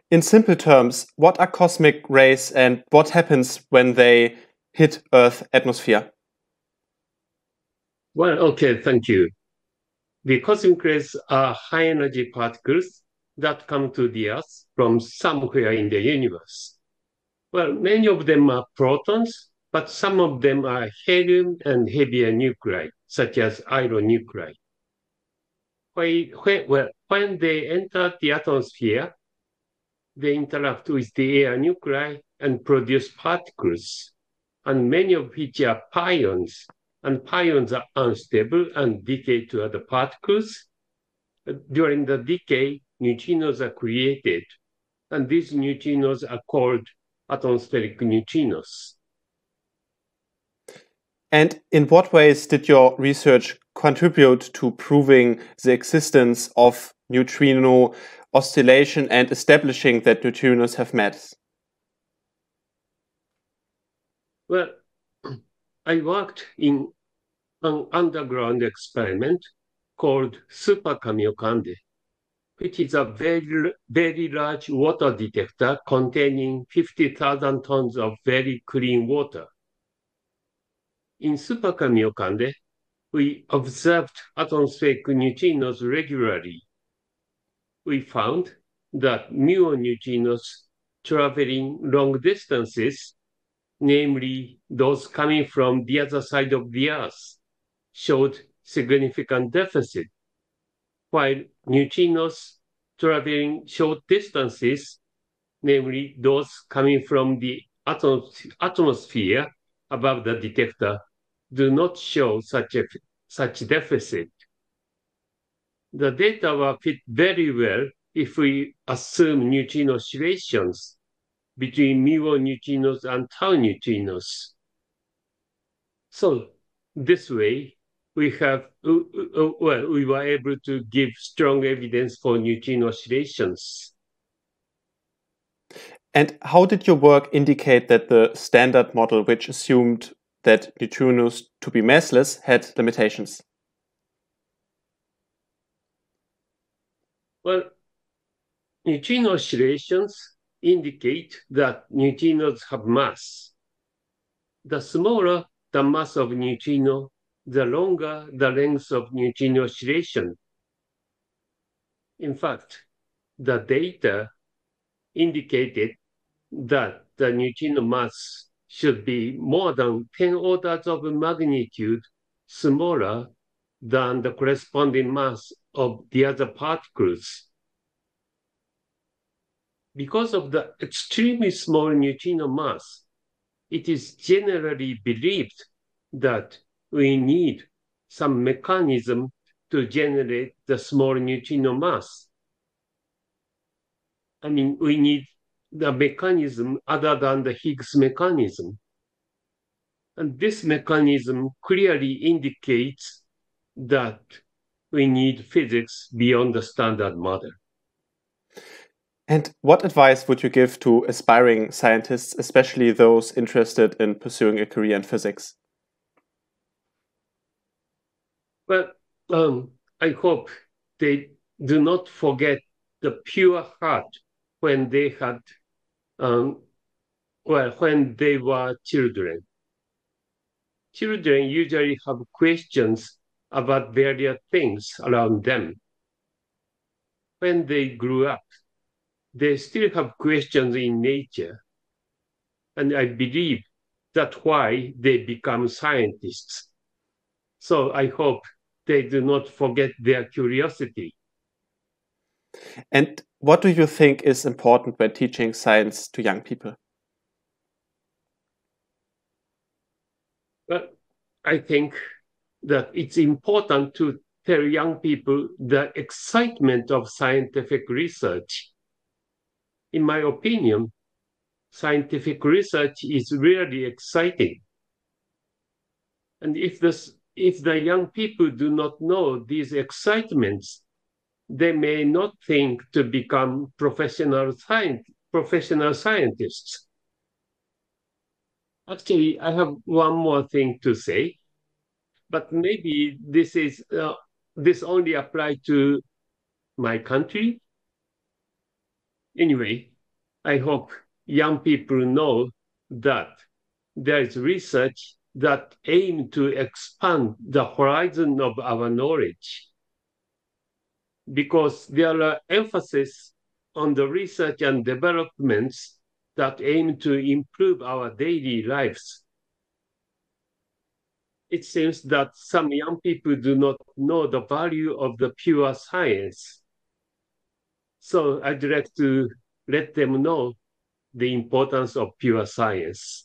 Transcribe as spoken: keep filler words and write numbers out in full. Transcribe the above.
In simple terms, what are cosmic rays and what happens when they hit Earth's atmosphere? Well, okay, thank you. The cosmic rays are high energy particles that come to the Earth from somewhere in the universe. Well, many of them are protons, but some of them are helium and heavier nuclei, such as iron nuclei. When, when, well, when they enter the atmosphere, they interact with the air nuclei and produce particles, and many of which are pions, and pions are unstable and decay to other particles. During the decay, neutrinos are created, and these neutrinos are called atmospheric neutrinos. And in what ways did your research contribute to proving the existence of neutrino oscillation and establishing that neutrinos have mass? Well, I worked in an underground experiment called Super Kamiokande, which is a very, very large water detector containing fifty thousand tons of very clean water. In Super Kamiokande, we observed atmospheric neutrinos regularly. We found that muon neutrinos traveling long distances, namely those coming from the other side of the Earth, showed significant deficit, while neutrinos traveling short distances, namely those coming from the atom- atmosphere above the detector, do not show such a such deficit. The data will fit very well if we assume neutrino oscillations between muon neutrinos and tau neutrinos. So this way, we have uh, uh, well, we were able to give strong evidence for neutrino oscillations. And how did your work indicate that the standard model, which assumed that neutrinos to be massless, had limitations? Well, neutrino oscillations indicate that neutrinos have mass. The smaller the mass of neutrino, the longer the length of neutrino oscillation. In fact, the data indicated that the neutrino mass should be more than ten orders of magnitude smaller than the corresponding mass of the other particles. Because of the extremely small neutrino mass, it is generally believed that we need some mechanism to generate the small neutrino mass. I mean, we need the mechanism other than the Higgs mechanism. And this mechanism clearly indicates that we need physics beyond the standard model. And what advice would you give to aspiring scientists, especially those interested in pursuing a career in physics? Well, um, I hope they do not forget the pure heart when they had, um, well, when they were children. Children usually have questions about various things around them. When they grew up, they still have questions in nature. And I believe that's why they become scientists. So I hope they do not forget their curiosity. And what do you think is important when teaching science to young people? But I think that it's important to tell young people the excitement of scientific research. In my opinion, scientific research is really exciting. And if, this, if the young people do not know these excitements, they may not think to become professional, science, professional scientists. Actually, I have one more thing to say, but maybe this is uh, this only applies to my country. Anyway, I hope young people know that there is research that aim to expand the horizon of our knowledge, because there are emphasis on the research and developments that aim to improve our daily lives. It seems that some young people do not know the value of the pure science. So I'd like to let them know the importance of pure science.